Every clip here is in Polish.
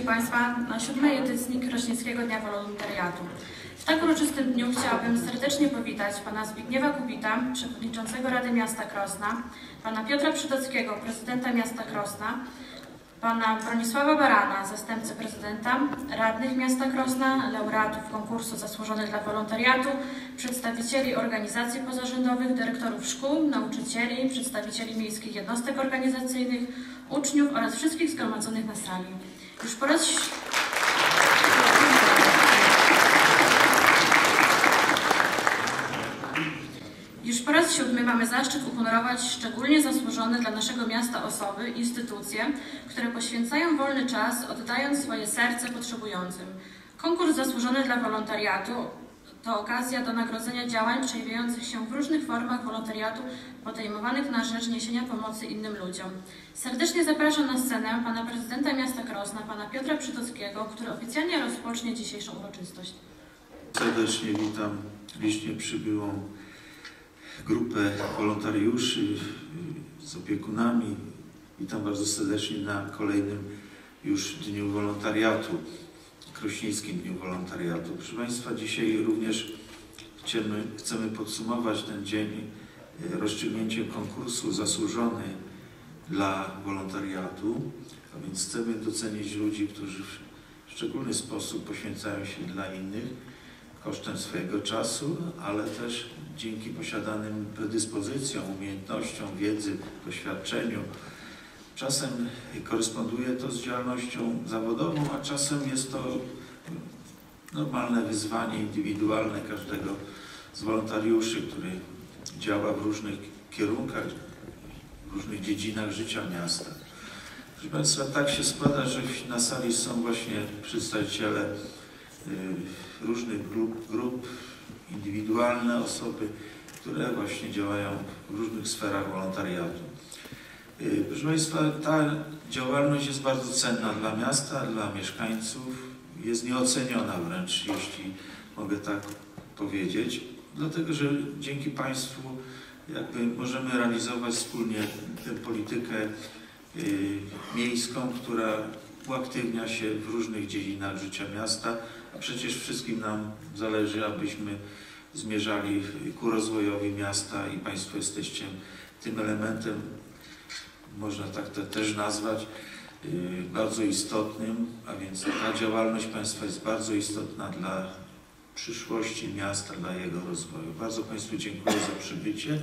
Gości Państwa na 7. edycji Krośnickiego Dnia Wolontariatu. W tak uroczystym dniu chciałabym serdecznie powitać pana Zbigniewa Kubita, przewodniczącego Rady Miasta Krosna, pana Piotra Przytockiego, prezydenta miasta Krosna, pana Bronisława Barana, zastępcę prezydenta, radnych miasta Krosna, laureatów konkursu Zasłużony dla Wolontariatu, przedstawicieli organizacji pozarządowych, dyrektorów szkół, nauczycieli, przedstawicieli miejskich jednostek organizacyjnych, uczniów oraz wszystkich zgromadzonych na sali. Już po raz 7 mamy zaszczyt uhonorować szczególnie zasłużone dla naszego miasta osoby, instytucje, które poświęcają wolny czas, oddając swoje serce potrzebującym. Konkurs Zasłużony dla Wolontariatu to okazja do nagrodzenia działań przejawiających się w różnych formach wolontariatu podejmowanych na rzecz niesienia pomocy innym ludziom. Serdecznie zapraszam na scenę pana prezydenta miasta Krosna, pana Piotra Przytockiego, który oficjalnie rozpocznie dzisiejszą uroczystość. Serdecznie witam licznie przybyłą grupę wolontariuszy z opiekunami. Witam bardzo serdecznie na kolejnym już Dniu Wolontariatu, Krośnickim Dniu Wolontariatu. Proszę Państwa, dzisiaj również chcemy podsumować ten dzień rozstrzygnięciem konkursu Zasłużony dla Wolontariatu, a więc chcemy docenić ludzi, którzy w szczególny sposób poświęcają się dla innych kosztem swojego czasu, ale też dzięki posiadanym predyspozycjom, umiejętnościom, wiedzy, doświadczeniu. Czasem koresponduje to z działalnością zawodową, a czasem jest to normalne wyzwanie indywidualne każdego z wolontariuszy, który działa w różnych kierunkach, w różnych dziedzinach życia miasta. Proszę Państwa, tak się składa, że na sali są właśnie przedstawiciele różnych grup, indywidualne osoby, które właśnie działają w różnych sferach wolontariatu. Proszę Państwa, ta działalność jest bardzo cenna dla miasta, dla mieszkańców, jest nieoceniona wręcz, jeśli mogę tak powiedzieć, dlatego że dzięki Państwu możemy realizować wspólnie tę politykę miejską, która uaktywnia się w różnych dziedzinach życia miasta, a przecież wszystkim nam zależy, abyśmy zmierzali ku rozwojowi miasta i Państwo jesteście tym elementem, można tak to też nazwać, bardzo istotnym, a więc ta działalność Państwa jest bardzo istotna dla przyszłości miasta, dla jego rozwoju. Bardzo Państwu dziękuję za przybycie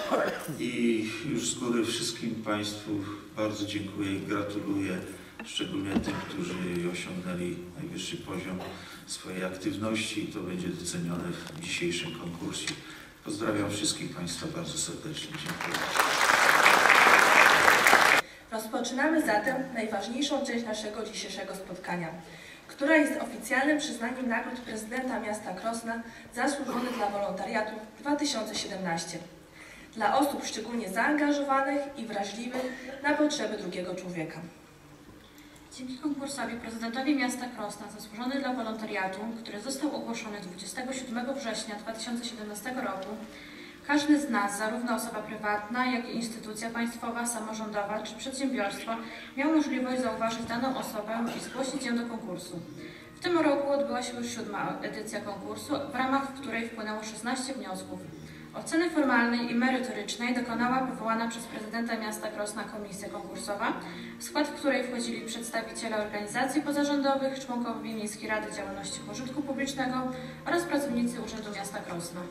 i już z góry wszystkim Państwu bardzo dziękuję i gratuluję, szczególnie tym, którzy osiągnęli najwyższy poziom swojej aktywności i to będzie docenione w dzisiejszym konkursie. Pozdrawiam wszystkich Państwa bardzo serdecznie. Dziękuję. Rozpoczynamy zatem najważniejszą część naszego dzisiejszego spotkania, która jest oficjalnym przyznaniem nagród prezydenta miasta Krosna Zasłużony dla Wolontariatu 2017 dla osób szczególnie zaangażowanych i wrażliwych na potrzeby drugiego człowieka. Dzięki konkursowi prezydentowi miasta Krosna Zasłużony dla Wolontariatu, który został ogłoszony 27 września 2017 roku, każdy z nas, zarówno osoba prywatna, jak i instytucja państwowa, samorządowa czy przedsiębiorstwo, miał możliwość zauważyć daną osobę i zgłosić ją do konkursu. W tym roku odbyła się już 7. edycja konkursu, w ramach której wpłynęło 16 wniosków. Oceny formalnej i merytorycznej dokonała powołana przez prezydenta miasta Krosna komisja konkursowa, w skład której wchodzili przedstawiciele organizacji pozarządowych, członkowie Miejskiej Rady Działalności Pożytku Publicznego oraz pracownicy Urzędu Miasta Krosna.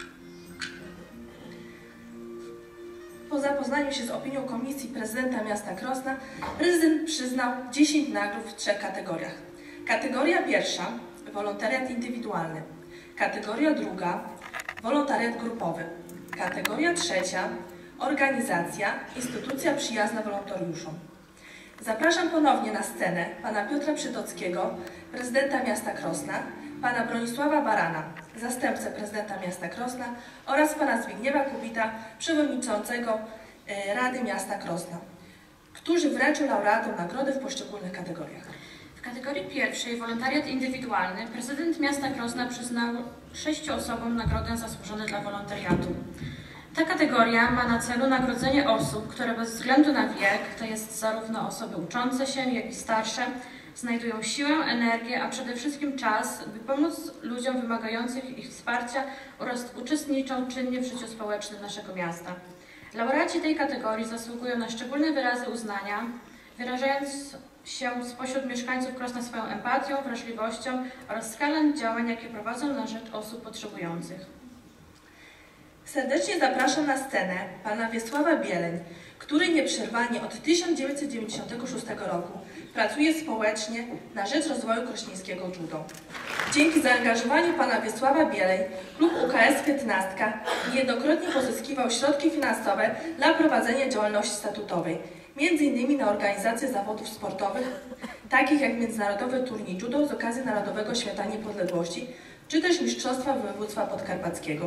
Po zapoznaniu się z opinią komisji prezydenta miasta Krosna, prezydent przyznał 10 nagród w 3 kategoriach. Kategoria pierwsza – wolontariat indywidualny. Kategoria druga – wolontariat grupowy. Kategoria trzecia – organizacja, instytucja przyjazna wolontariuszom. Zapraszam ponownie na scenę pana Piotra Przytockiego, prezydenta miasta Krosna, pana Bronisława Barana, zastępcę prezydenta miasta Krosna oraz pana Zbigniewa Kubita, przewodniczącego Rady Miasta Krosna, którzy wręczą laureatom nagrody w poszczególnych kategoriach. W kategorii pierwszej, wolontariat indywidualny, prezydent miasta Krosna przyznał 6 osobom nagrodę Zasłużony dla Wolontariatu. Ta kategoria ma na celu nagrodzenie osób, które bez względu na wiek, to jest zarówno osoby uczące się, jak i starsze, znajdują siłę, energię, a przede wszystkim czas, by pomóc ludziom wymagających ich wsparcia oraz uczestniczą czynnie w życiu społecznym naszego miasta. Laureaci tej kategorii zasługują na szczególne wyrazy uznania, wyrażając się spośród mieszkańców Krosna swoją empatią, wrażliwością oraz skalę działań, jakie prowadzą na rzecz osób potrzebujących. Serdecznie zapraszam na scenę pana Wiesława Bieleń, który nieprzerwanie od 1996 roku pracuje społecznie na rzecz rozwoju krośnieńskiego judo. Dzięki zaangażowaniu pana Wiesława Bieleń klub UKS 15 niejednokrotnie pozyskiwał środki finansowe dla prowadzenia działalności statutowej, m.in. na organizację zawodów sportowych, takich jak Międzynarodowy Turniej Judo z okazji Narodowego Święta Niepodległości, czy też Mistrzostwa Województwa Podkarpackiego.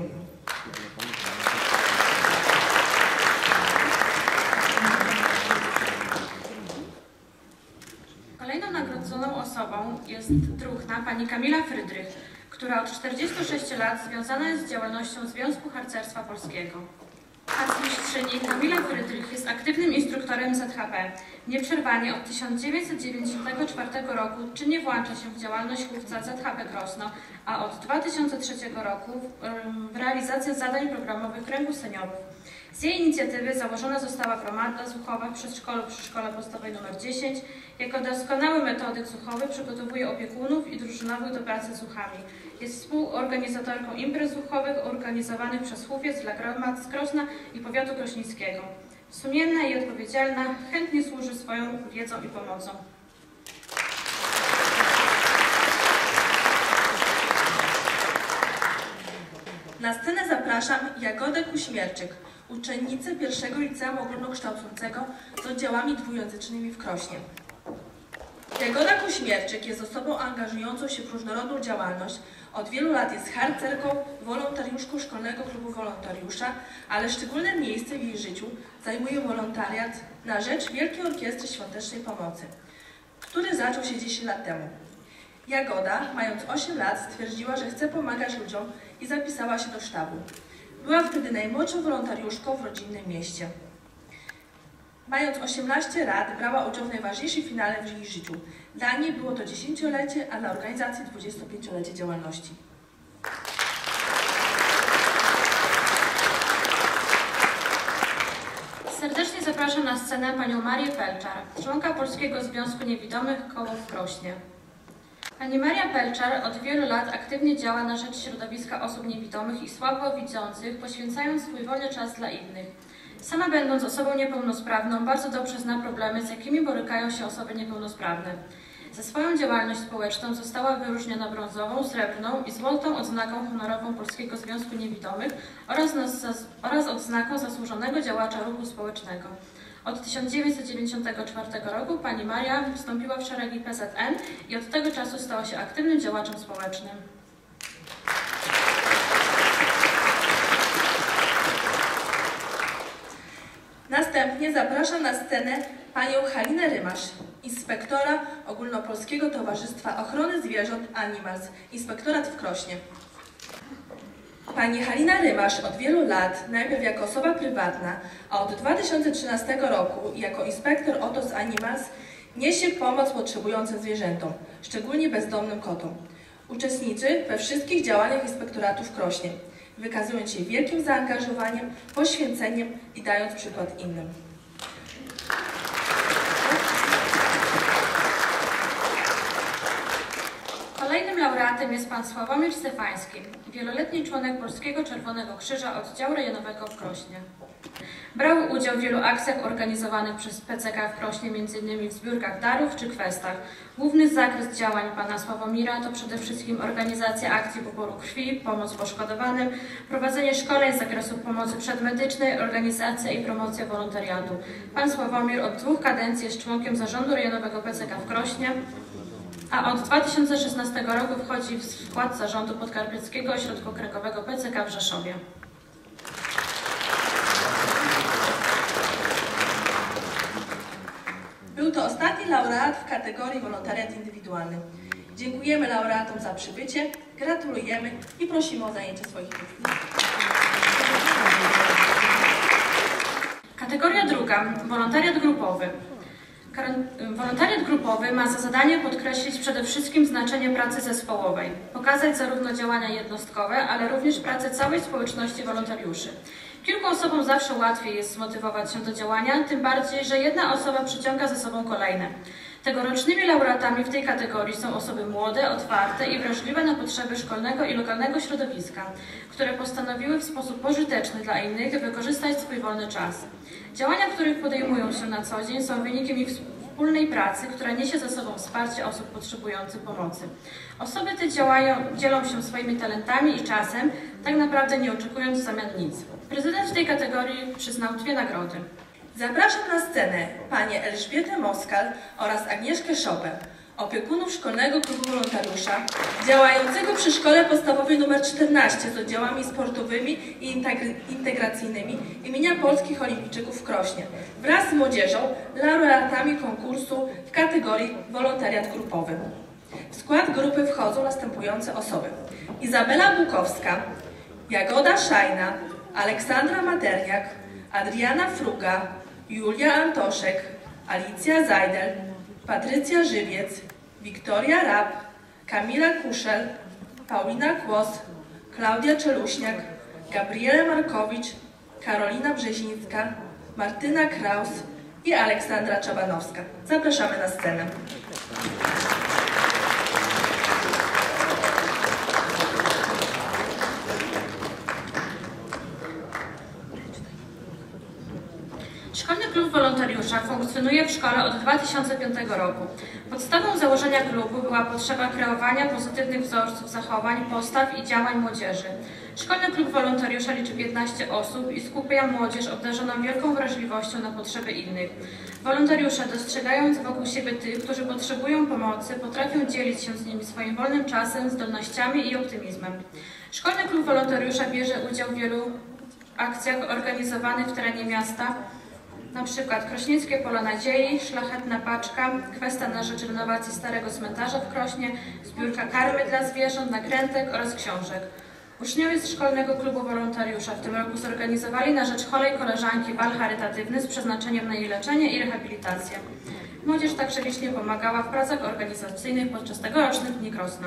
Kolejną nagrodzoną osobą jest druhna pani Kamila Frydrych, która od 46 lat związana jest z działalnością Związku Harcerstwa Polskiego. Harcmistrzyni Kamila Frydrych jest aktywnym instruktorem ZHP. Nieprzerwanie od 1994 roku czynnie włącza się w działalność chówca ZHP Krosno, a od 2003 roku w realizację zadań programowych Kręgu Seniorów. Z jej inicjatywy założona została gromada zuchowa w przedszkolu przy Szkole Podstawowej nr 10. Jako doskonały metodyk zuchowy przygotowuje opiekunów i drużynowych do pracy z zuchami. Jest współorganizatorką imprez zuchowych organizowanych przez chówiec dla gromad z Krosna i powiatu krośnieńskiego. Sumienna i odpowiedzialna, chętnie służy swoją wiedzą i pomocą. Na scenę zapraszam Jagodę Kuśmierczyk, uczennicę pierwszego liceum ogólnokształcącego z oddziałami dwujęzycznymi w Krośnie. Jagoda Kuśmierczyk jest osobą angażującą się w różnorodną działalność. Od wielu lat jest harcerką, wolontariuszką Szkolnego Klubu Wolontariusza, ale szczególne miejsce w jej życiu zajmuje wolontariat na rzecz Wielkiej Orkiestry Świątecznej Pomocy, który zaczął się 10 lat temu. Jagoda, mając 8 lat, stwierdziła, że chce pomagać ludziom i zapisała się do sztabu. Była wtedy najmłodszą wolontariuszką w rodzinnym mieście. Mając 18 lat, brała udział w najważniejszym finale w jej życiu. Dla niej było to 10-lecie, a dla organizacji 25-lecie działalności. Serdecznie zapraszam na scenę panią Marię Pelczar, członka Polskiego Związku Niewidomych Koło w Krośnie. Pani Maria Pelczar od wielu lat aktywnie działa na rzecz środowiska osób niewidomych i słabowidzących, poświęcając swój wolny czas dla innych. Sama będąc osobą niepełnosprawną, bardzo dobrze zna problemy, z jakimi borykają się osoby niepełnosprawne. Za swoją działalność społeczną została wyróżniona brązową, srebrną i złotą odznaką honorową Polskiego Związku Niewidomych oraz odznaką zasłużonego działacza ruchu społecznego. Od 1994 roku pani Maria wstąpiła w szeregi PZN i od tego czasu stała się aktywnym działaczem społecznym. Następnie zapraszam na scenę panią Halinę Rymasz, inspektora Ogólnopolskiego Towarzystwa Ochrony Zwierząt Animals, inspektorat w Krośnie. Pani Halina Rymasz od wielu lat, najpierw jako osoba prywatna, a od 2013 roku jako inspektor OTOS Animals, niesie pomoc potrzebującym zwierzętom, szczególnie bezdomnym kotom. Uczestniczy we wszystkich działaniach inspektoratu w Krośnie, wykazując się wielkim zaangażowaniem, poświęceniem i dając przykład innym. Kolejnym laureatem jest pan Sławomir Stefański, wieloletni członek Polskiego Czerwonego Krzyża Oddziału Rejonowego w Krośnie. Brał udział w wielu akcjach organizowanych przez PCK w Krośnie, m.in. w zbiórkach darów czy kwestach. Główny zakres działań pana Sławomira to przede wszystkim organizacja akcji poboru krwi, pomoc poszkodowanym, prowadzenie szkoleń z zakresu pomocy przedmedycznej, organizacja i promocja wolontariatu. Pan Sławomir od 2 kadencji jest członkiem zarządu rejonowego PCK w Krośnie, a od 2016 roku wchodzi w skład zarządu Podkarpackiego Ośrodka Okręgowego PCK w Rzeszowie. Był to ostatni laureat w kategorii wolontariat indywidualny. Dziękujemy laureatom za przybycie, gratulujemy i prosimy o zajęcie swoich miejsc. Kategoria druga – wolontariat grupowy. Wolontariat grupowy ma za zadanie podkreślić przede wszystkim znaczenie pracy zespołowej, pokazać zarówno działania jednostkowe, ale również pracę całej społeczności wolontariuszy. Kilku osobom zawsze łatwiej jest zmotywować się do działania, tym bardziej, że jedna osoba przyciąga ze sobą kolejne. Tegorocznymi laureatami w tej kategorii są osoby młode, otwarte i wrażliwe na potrzeby szkolnego i lokalnego środowiska, które postanowiły w sposób pożyteczny dla innych wykorzystać swój wolny czas. Działania, których podejmują się na co dzień, są wynikiem ich wspólnej pracy, która niesie za sobą wsparcie osób potrzebujących pomocy. Osoby te dzielą się swoimi talentami i czasem, tak naprawdę nie oczekując w zamian nic. Prezydent w tej kategorii przyznał 2 nagrody. Zapraszam na scenę panię Elżbietę Moskal oraz Agnieszkę Szopę, opiekunów Szkolnego Klubu Wolontariusza, działającego przy Szkole Podstawowej nr 14 z oddziałami sportowymi i integracyjnymi imienia Polskich Olimpijczyków w Krośnie, wraz z młodzieżą, laureatami konkursu w kategorii wolontariat grupowy. W skład grupy wchodzą następujące osoby: Izabela Bukowska, Jagoda Szajna, Aleksandra Materniak, Adriana Fruga, Julia Antoszek, Alicja Zajdel, Patrycja Żywiec, Wiktoria Rap, Kamila Kuszel, Paulina Kłos, Klaudia Czeluśniak, Gabriela Markowicz, Karolina Brzezińska, Martyna Kraus i Aleksandra Czabanowska. Zapraszamy na scenę. Szkolny Klub Wolontariusza funkcjonuje w szkole od 2005 roku. Podstawą założenia klubu była potrzeba kreowania pozytywnych wzorców zachowań, postaw i działań młodzieży. Szkolny Klub Wolontariusza liczy 15 osób i skupia młodzież obdarzoną wielką wrażliwością na potrzeby innych. Wolontariusze, dostrzegając wokół siebie tych, którzy potrzebują pomocy, potrafią dzielić się z nimi swoim wolnym czasem, zdolnościami i optymizmem. Szkolny Klub Wolontariusza bierze udział w wielu akcjach organizowanych w terenie miasta, na przykład Krośnieńskie Polo Nadziei, Szlachetna Paczka, Kwesta na rzecz renowacji Starego Cmentarza w Krośnie, zbiórka karmy dla zwierząt, nakrętek oraz książek. Uczniowie z Szkolnego Klubu Wolontariusza w tym roku zorganizowali na rzecz chorej koleżanki bal charytatywny z przeznaczeniem na jej leczenie i rehabilitację. Młodzież także licznie pomagała w pracach organizacyjnych podczas tegorocznych Dni Krosna.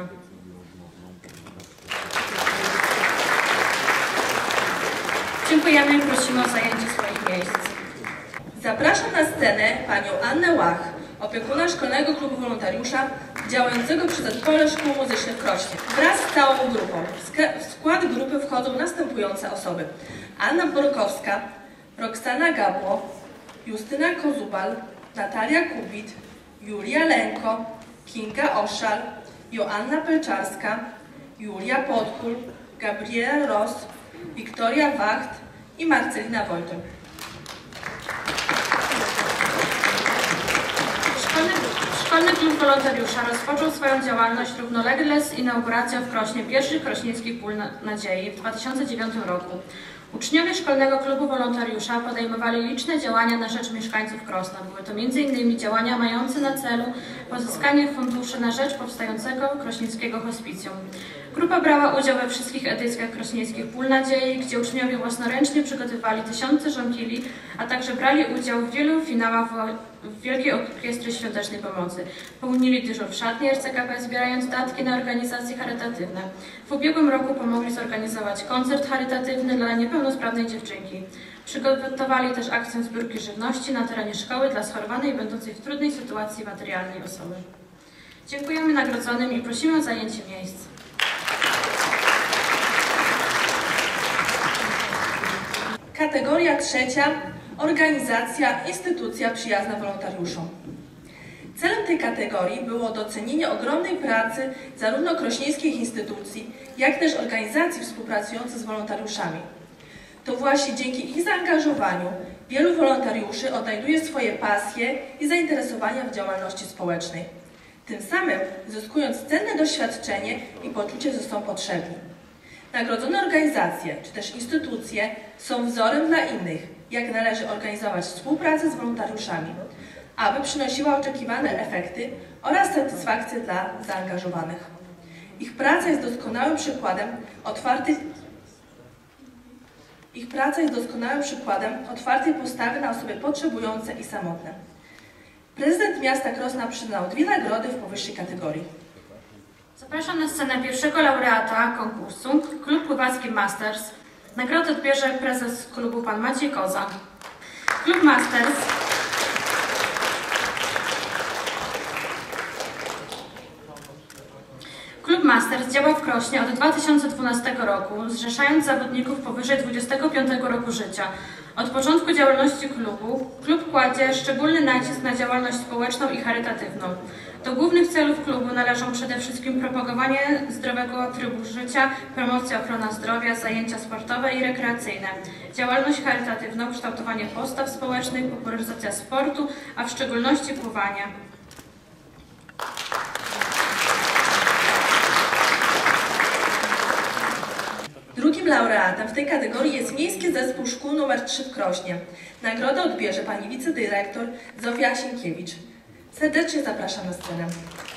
Dziękujemy i prosimy o zajęcie swoich miejsc. Zapraszam na scenę panią Annę Łach, opiekuna Szkolnego Klubu Wolontariusza działającego przy Zespole Szkół Muzycznych w Krośnie, wraz z całą grupą. W skład grupy wchodzą następujące osoby: Anna Borkowska, Roxana Gabło, Justyna Kozubal, Natalia Kubit, Julia Lenko, Kinga Oszal, Joanna Pelczarska, Julia Podkul, Gabriela Ross, Wiktoria Wacht i Marcelina Wojton. Szkolny Klub Wolontariusza rozpoczął swoją działalność równolegle z inauguracją w Krośnie pierwszych krośnieńskich pól nadziei w 2009 roku. Uczniowie Szkolnego Klubu Wolontariusza podejmowali liczne działania na rzecz mieszkańców Krosna. Były to m.in. działania mające na celu pozyskanie funduszy na rzecz powstającego krośnieńskiego hospicjum. Grupa brała udział we wszystkich edycjach krośnieńskich pól nadziei, gdzie uczniowie własnoręcznie przygotowywali tysiące żonkili, a także brali udział w wielu finałach Wielkiej Orkiestry Świątecznej Pomocy. Pełnili dyżur w szatni RCKP, zbierając datki na organizacje charytatywne. W ubiegłym roku pomogli zorganizować koncert charytatywny dla niepełnosprawnej dziewczynki. Przygotowali też akcję zbiórki żywności na terenie szkoły dla schorowanej i będącej w trudnej sytuacji materialnej osoby. Dziękujemy nagrodzonym i prosimy o zajęcie miejsc. Kategoria trzecia. Organizacja, instytucja przyjazna wolontariuszom. Celem tej kategorii było docenienie ogromnej pracy zarówno krośnieńskich instytucji, jak też organizacji współpracujących z wolontariuszami. To właśnie dzięki ich zaangażowaniu wielu wolontariuszy odnajduje swoje pasje i zainteresowania w działalności społecznej, tym samym zyskując cenne doświadczenie i poczucie, że są potrzebni. Nagrodzone organizacje czy też instytucje są wzorem dla innych, jak należy organizować współpracę z wolontariuszami, aby przynosiła oczekiwane efekty oraz satysfakcję dla zaangażowanych. Ich praca jest doskonałym przykładem otwartej postawy na osoby potrzebujące i samotne. Prezydent miasta Krosna przyznał 2 nagrody w powyższej kategorii. Zapraszam na scenę pierwszego laureata konkursu, klub pływacki Masters. Nagrodę odbierze prezes klubu pan Maciej Koza. Klub Masters działa w Krośnie od 2012 roku, zrzeszając zawodników powyżej 25 roku życia. Od początku działalności klubu, klub kładzie szczególny nacisk na działalność społeczną i charytatywną. Do głównych celów klubu należą przede wszystkim propagowanie zdrowego trybu życia, promocja ochrona zdrowia, zajęcia sportowe i rekreacyjne, działalność charytatywną, kształtowanie postaw społecznych, popularyzacja sportu, a w szczególności pływania. Drugim laureatem w tej kategorii jest Miejski Zespół Szkół nr 3 w Krośnie. Nagrodę odbierze pani wicedyrektor Zofia Sienkiewicz. Serdecznie zapraszam na scenę.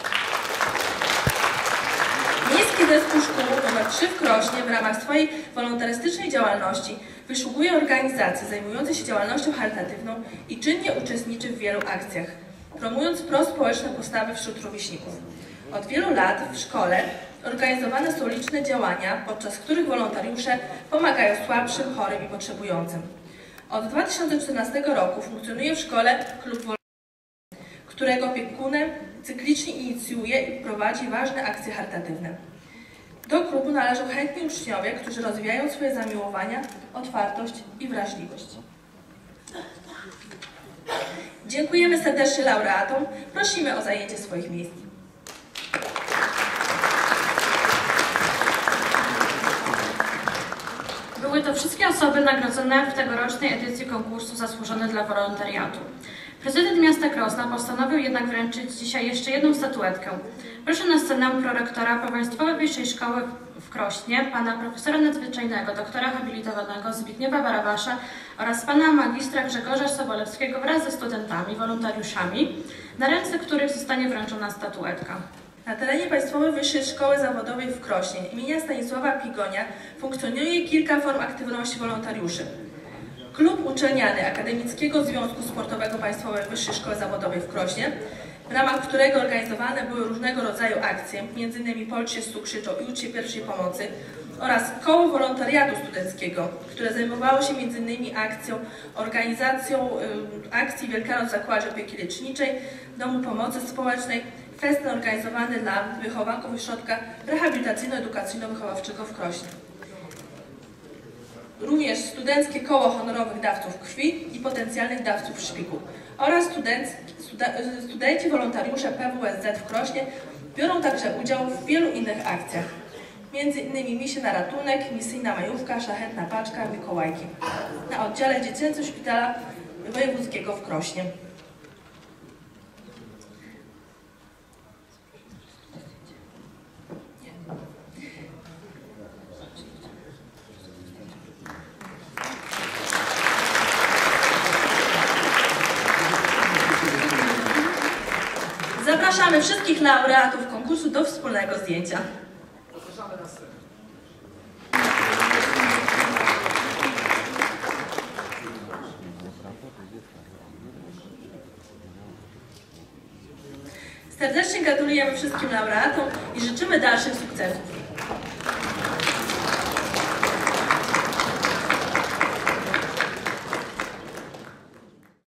Miejski Zespół Szkół nr 3 w Krośnie w ramach swojej wolontarystycznej działalności wyszukuje organizacje zajmujące się działalnością charytatywną i czynnie uczestniczy w wielu akcjach, promując prospołeczne postawy wśród rówieśników. Od wielu lat w szkole organizowane są liczne działania, podczas których wolontariusze pomagają słabszym, chorym i potrzebującym. Od 2014 roku funkcjonuje w szkole klub wolontariuszy, którego opiekunem cyklicznie inicjuje i prowadzi ważne akcje charytatywne. Do klubu należą chętni uczniowie, którzy rozwijają swoje zamiłowania, otwartość i wrażliwość. Dziękujemy serdecznie laureatom. Prosimy o zajęcie swoich miejsc. Były to wszystkie osoby nagrodzone w tegorocznej edycji konkursu Zasłużone dla Wolontariatu. Prezydent miasta Krosna postanowił jednak wręczyć dzisiaj jeszcze jedną statuetkę. Proszę na scenę prorektora Państwowej Wyższej Szkoły w Krośnie, pana profesora nadzwyczajnego, doktora habilitowanego Zbigniewa Barabasza oraz pana magistra Grzegorza Sobolewskiego wraz ze studentami, wolontariuszami, na ręce których zostanie wręczona statuetka. Na terenie Państwowej Wyższej Szkoły Zawodowej w Krośnie imienia Stanisława Pigonia funkcjonuje kilka form aktywności wolontariuszy. Klub Uczelniany Akademickiego Związku Sportowego Państwowej Wyższej Szkoły Zawodowej w Krośnie, w ramach którego organizowane były różnego rodzaju akcje, m.in. Polcie z Cukrzyczą i Uczcie Pierwszej Pomocy, oraz Koło Wolontariatu Studenckiego, które zajmowało się m.in. organizacją akcji Wielkanoc w Zakładzie Opieki Leczniczej, Domu Pomocy Społecznej, festyn organizowany dla wychowanków Ośrodka Rehabilitacyjno-Edukacyjno-Wychowawczego w Krośnie. Również Studenckie Koło Honorowych Dawców Krwi i Potencjalnych Dawców Szpiku oraz studenci wolontariusze PWSZ w Krośnie biorą także udział w wielu innych akcjach, m.in. Misja na ratunek, misyjna majówka, szlachetna paczka, Mikołajki na oddziale dziecięcym Szpitala Wojewódzkiego w Krośnie. Zapraszamy wszystkich laureatów konkursu do wspólnego zdjęcia. Zapraszamy na scenę. Serdecznie gratulujemy wszystkim laureatom i życzymy dalszych sukcesów.